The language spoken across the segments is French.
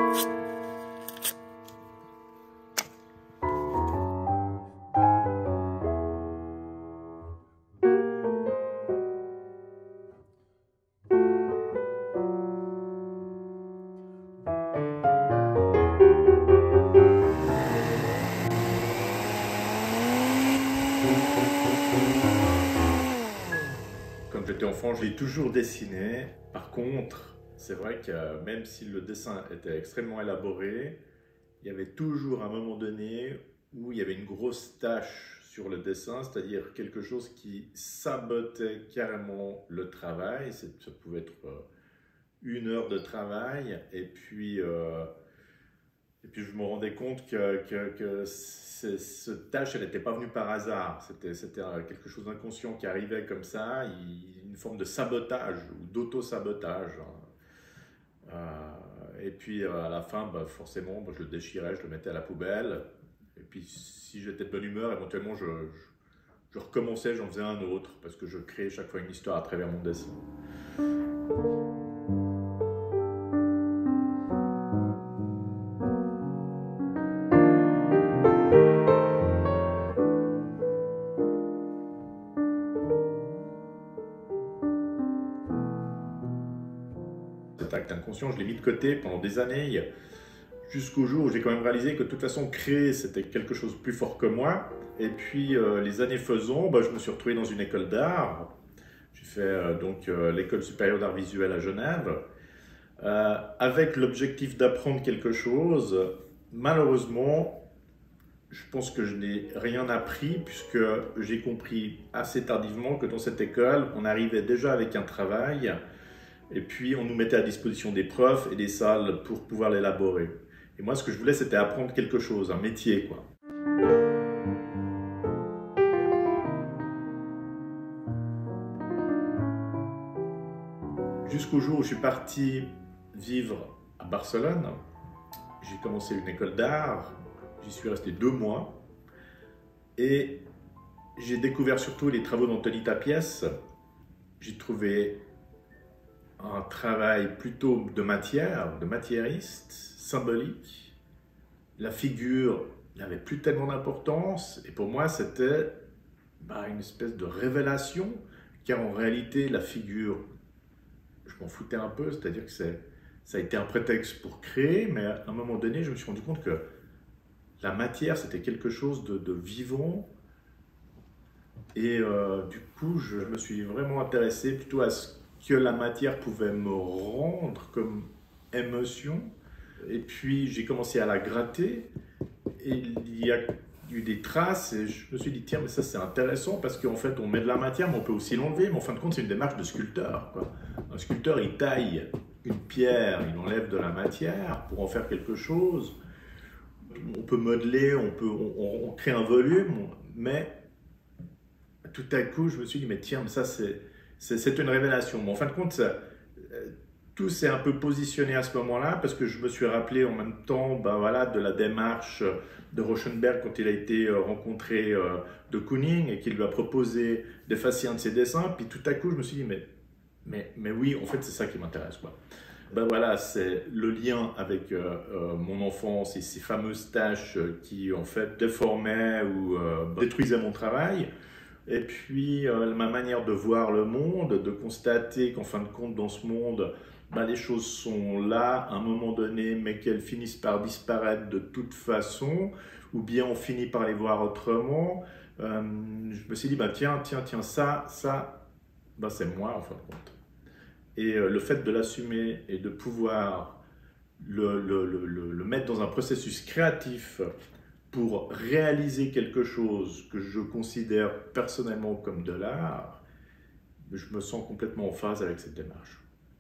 Quand j'étais enfant, je l'ai toujours dessiné. Par contre, c'est vrai que même si le dessin était extrêmement élaboré, il y avait toujours un moment donné où il y avait une grosse tache sur le dessin, c'est-à-dire quelque chose qui sabotait carrément le travail. Ça pouvait être une heure de travail, et puis je me rendais compte que cette tâche, elle n'était pas venue par hasard. C'était quelque chose d'inconscient qui arrivait comme ça, une forme de sabotage ou d'auto-sabotage. Et puis à la fin, bah, forcément, je le déchirais, je le mettais à la poubelle. Et puis si j'étais de bonne humeur, éventuellement, je recommençais, j'en faisais un autre, parce que je créais chaque fois une histoire à travers mon dessin. Cet acte inconscient, je l'ai mis de côté pendant des années, jusqu'au jour où j'ai quand même réalisé que de toute façon, créer, c'était quelque chose de plus fort que moi. Et puis, les années faisant, bah, je me suis retrouvé dans une école d'art. J'ai fait l'école supérieure d'art visuel à Genève, avec l'objectif d'apprendre quelque chose. Malheureusement, je pense que je n'ai rien appris, puisque j'ai compris assez tardivement que dans cette école, on arrivait déjà avec un travail, et puis on nous mettait à disposition des profs et des salles pour pouvoir l'élaborer. Et moi, ce que je voulais, c'était apprendre quelque chose, un métier, quoi. Jusqu'au jour où je suis parti vivre à Barcelone. J'ai commencé une école d'art, j'y suis resté 2 mois, et j'ai découvert surtout les travaux d'Anthony Tapies. J'ai trouvé un travail plutôt de matière, de matérialiste, symbolique. La figure n'avait plus tellement d'importance, et pour moi c'était une espèce de révélation, car en réalité la figure, je m'en foutais un peu, c'est-à-dire que ça a été un prétexte pour créer, mais à un moment donné je me suis rendu compte que la matière c'était quelque chose de vivant, et du coup je me suis vraiment intéressé plutôt à ce que la matière pouvait me rendre comme émotion. Et puis j'ai commencé à la gratter, et il y a eu des traces, et je me suis dit tiens, mais ça c'est intéressant, parce qu'en fait on met de la matière mais on peut aussi l'enlever, mais en fin de compte c'est une démarche de sculpteur, quoi. Un sculpteur il taille une pierre, il enlève de la matière pour en faire quelque chose. On peut modeler, on crée un volume, mais tout à coup je me suis dit mais tiens, ça c'est une révélation. Mais en fin de compte tout s'est un peu positionné à ce moment-là, parce que je me suis rappelé en même temps de la démarche de Rauschenberg quand il a été rencontré de Kooning et qu'il lui a proposé d'effacer un de ses dessins. Puis tout à coup, je me suis dit, mais oui, en fait, c'est ça qui m'intéresse, quoi. C'est le lien avec mon enfance et ces fameuses tâches qui, en fait, déformaient ou détruisaient mon travail. Et puis, ma manière de voir le monde, de constater qu'en fin de compte, dans ce monde, les choses sont là à un moment donné, mais qu'elles finissent par disparaître de toute façon, ou bien on finit par les voir autrement. Je me suis dit, tiens, ça, c'est moi en fin de compte. Et le fait de l'assumer et de pouvoir le mettre dans un processus créatif pour réaliser quelque chose que je considère personnellement comme de l'art, je me sens complètement en phase avec cette démarche.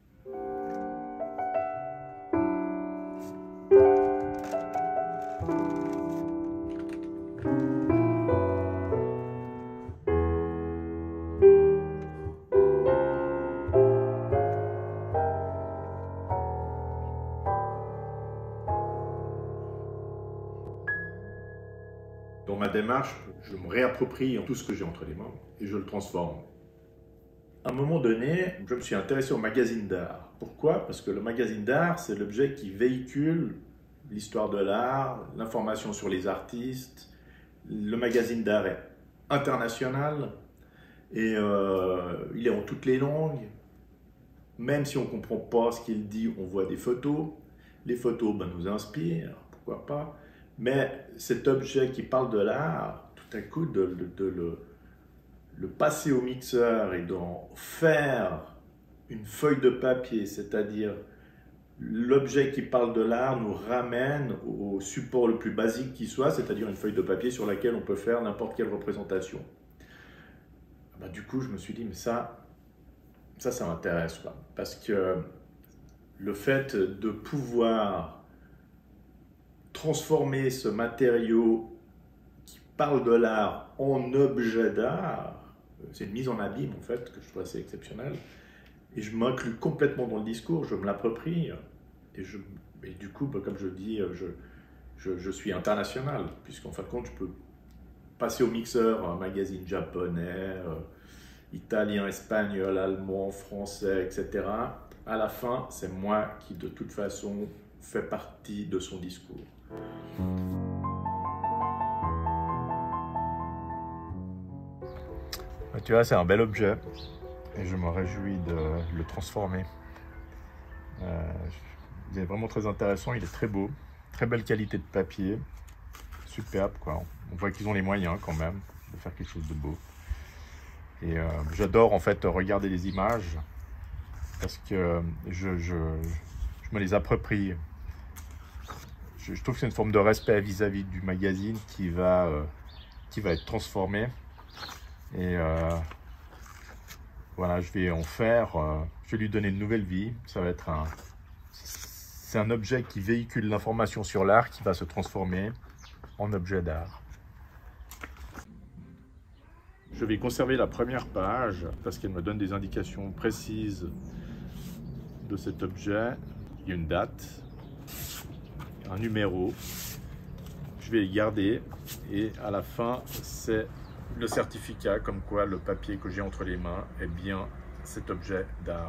Dans ma démarche, je me réapproprie tout ce que j'ai entre les mains et je le transforme. À un moment donné, je me suis intéressé aux magazines d'art. Pourquoi? Parce que le magazine d'art, c'est l'objet qui véhicule l'histoire de l'art, l'information sur les artistes. Le magazine d'art est international et il est en toutes les langues. Même si on ne comprend pas ce qu'il dit, on voit des photos. Les photos nous inspirent, pourquoi pas. Mais cet objet qui parle de l'art, tout à coup, de le passer au mixeur et d'en faire une feuille de papier, c'est-à-dire l'objet qui parle de l'art nous ramène au support le plus basique qui soit, c'est-à-dire une feuille de papier sur laquelle on peut faire n'importe quelle représentation. Du coup, je me suis dit, mais ça m'intéresse, quoi. Parce que le fait de pouvoir transformer ce matériau qui parle de l'art en objet d'art, c'est une mise en abîme, en fait, que je trouve assez exceptionnelle. Et je m'inclus complètement dans le discours, je me l'approprie. Et du coup, comme je dis, je suis international, puisqu'en fin de compte, je peux passer au mixeur un magazine japonais, italien, espagnol, allemand, français, etc. À la fin, c'est moi qui, de toute façon, fait partie de son discours. Tu vois, c'est un bel objet et je me réjouis de le transformer. Il est vraiment très intéressant, il est très beau, très belle qualité de papier, superbe quoi. On voit qu'ils ont les moyens quand même de faire quelque chose de beau. Et j'adore en fait regarder les images parce que je me les approprie. Je trouve que c'est une forme de respect vis-à-vis du magazine qui va être transformé. Et voilà, je vais en faire, je vais lui donner une nouvelle vie. Ça va être c'est un objet qui véhicule l'information sur l'art qui va se transformer en objet d'art. Je vais conserver la première page parce qu'elle me donne des indications précises de cet objet. Il y a une date, un numéro. Je vais les garder et à la fin, c'est le certificat comme quoi le papier que j'ai entre les mains est bien cet objet d'art.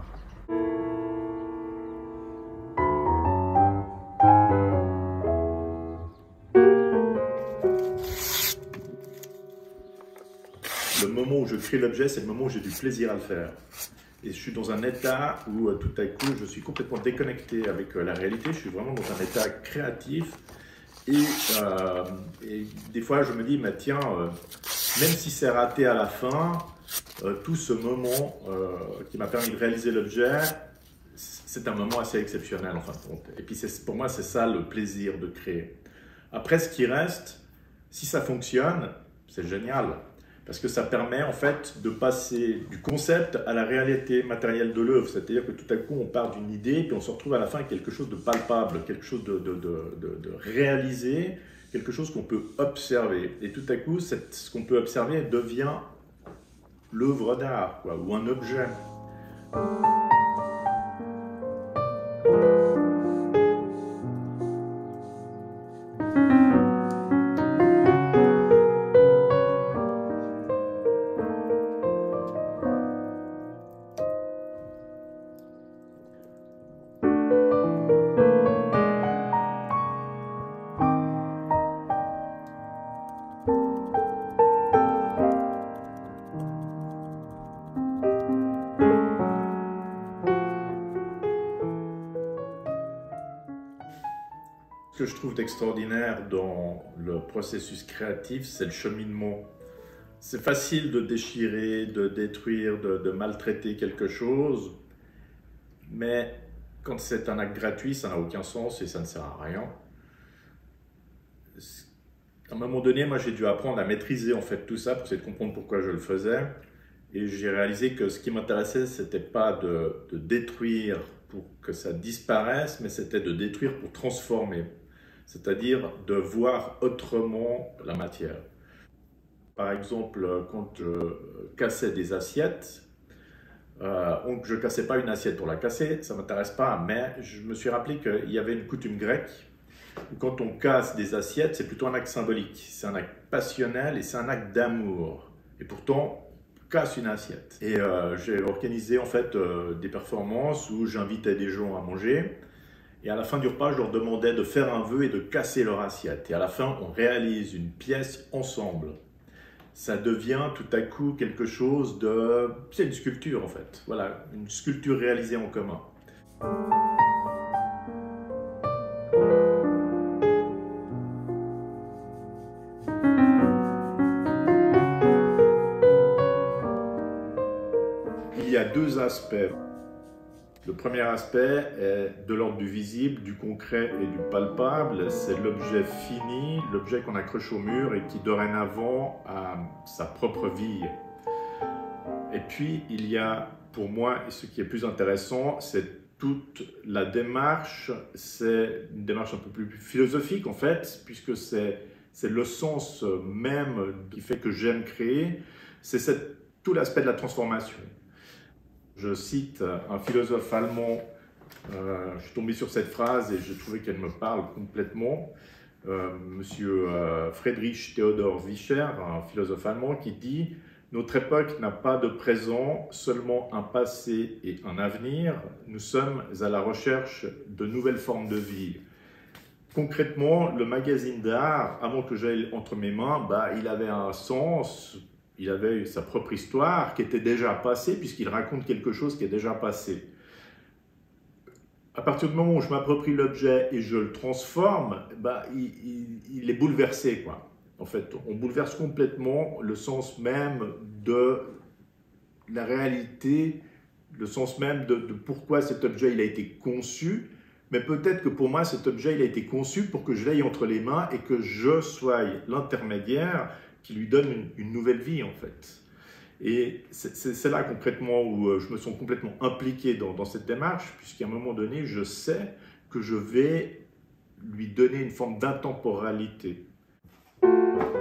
Le moment où je crée l'objet, c'est le moment où j'ai du plaisir à le faire. Et je suis dans un état où tout à coup, je suis complètement déconnecté avec la réalité. Je suis vraiment dans un état créatif. Et des fois, je me dis, mais tiens, même si c'est raté à la fin, tout ce moment qui m'a permis de réaliser l'objet, c'est un moment assez exceptionnel en fin de compte. Et puis pour moi, c'est ça le plaisir de créer. Après, ce qui reste, si ça fonctionne, c'est génial. Parce que ça permet en fait de passer du concept à la réalité matérielle de l'œuvre. C'est-à-dire que tout à coup, on part d'une idée, puis on se retrouve à la fin avec quelque chose de palpable, quelque chose de réalisé, quelque chose qu'on peut observer. Et tout à coup, ce qu'on peut observer devient l'œuvre d'art, ou un objet. Ce que je trouve d'extraordinaire dans le processus créatif, c'est le cheminement. C'est facile de déchirer, de détruire, de maltraiter quelque chose, mais quand c'est un acte gratuit, ça n'a aucun sens et ça ne sert à rien. À un moment donné, moi j'ai dû apprendre à maîtriser en fait tout ça pour essayer de comprendre pourquoi je le faisais. Et j'ai réalisé que ce qui m'intéressait, c'était pas de détruire pour que ça disparaisse, mais c'était de détruire pour transformer. C'est-à-dire de voir autrement la matière. Par exemple, quand je cassais des assiettes, je ne cassais pas une assiette pour la casser, ça ne m'intéresse pas, mais je me suis rappelé qu'il y avait une coutume grecque où quand on casse des assiettes, c'est plutôt un acte symbolique, c'est un acte passionnel et c'est un acte d'amour. Et pourtant, casse une assiette. Et j'ai organisé en fait des performances où j'invitais des gens à manger. Et à la fin du repas, je leur demandais de faire un vœu et de casser leur assiette. Et à la fin, on réalise une pièce ensemble. Ça devient tout à coup quelque chose de... C'est une sculpture en fait. Voilà, une sculpture réalisée en commun. Il y a deux aspects. Le premier aspect est de l'ordre du visible, du concret et du palpable. C'est l'objet fini, l'objet qu'on accroche au mur et qui dorénavant a sa propre vie. Et puis il y a pour moi, et ce qui est plus intéressant, c'est toute la démarche. C'est une démarche un peu plus philosophique en fait, puisque c'est le sens même qui fait que j'aime créer. C'est tout l'aspect de la transformation. Je cite un philosophe allemand, je suis tombé sur cette phrase et je trouvais qu'elle me parle complètement, Monsieur Friedrich Theodor Vischer, un philosophe allemand qui dit « Notre époque n'a pas de présent, seulement un passé et un avenir. Nous sommes à la recherche de nouvelles formes de vie. » Concrètement, le magazine d'art, avant que j'aille entre mes mains, il avait un sens. Il avait sa propre histoire qui était déjà passée, puisqu'il raconte quelque chose qui est déjà passé. À partir du moment où je m'approprie l'objet et je le transforme, il est bouleversé, quoi. En fait, on bouleverse complètement le sens même de la réalité, le sens même de pourquoi cet objet il a été conçu. Mais peut-être que pour moi, cet objet il a été conçu pour que je l'aie entre les mains et que je sois l'intermédiaire qui lui donne une nouvelle vie en fait. Et c'est là concrètement où je me sens complètement impliqué dans cette démarche, puisqu'à un moment donné, je sais que je vais lui donner une forme d'intemporalité.